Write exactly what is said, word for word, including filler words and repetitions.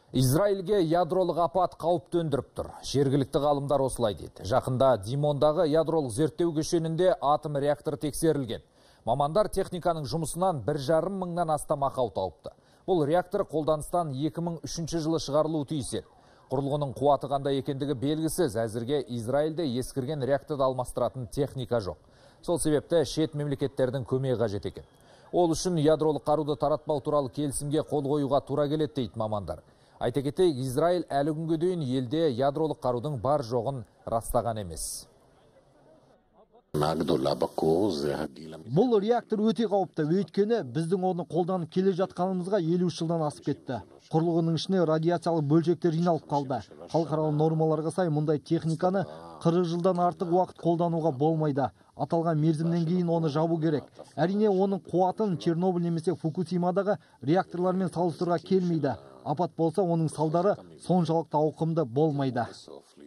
Израильге ядролық апат қауіп төндіріп тұр. Жергілікті ғалымдар осылай дейді. Жақында Димондағы ядролық зерттеу кешенінде атом реактор тексерілген. Мамандар техниканың жұмысынан бір жарым мыңнан астам ақау тауыпты. Бұл реактор қолданыстан екі мың үшінші жылы шығарылуы тиіс еді. Құрылғының қуаты қандай екендігі белгісіз. Әзірге Израильде ескірген реакторды алмастыратын техника жоқ. Сол себепті шет мемлекеттердің көмегі қажет екен. Ол үшін ядролық қаруды таратпау туралы келісімге қол қоюға тура келеді дейді мамандар. Айта кетейік, Израиль әлі күнге дейін елде ядролық қарудың бар жоғын растаған емес. Бұл реактор өте қауіпті, өйткені біздің оны қолданып келе жатқанымызға елу жылдан асып кетті. Құрылғының ішіне радиациялық бөлшектер жиналып қалды. Халықаралық нормаларға сай мұндай техниканы қырық жылдан артық уақыт қолдануға болмайды. Аталған мерзімнен кейін оны жабу керек. Әрине, оның қуатын Чернобыль немесе Фукусимадағы реакторлармен салыстыруға келмейді. Апат болса, оның салдары соншалықты ауқымды болмайды.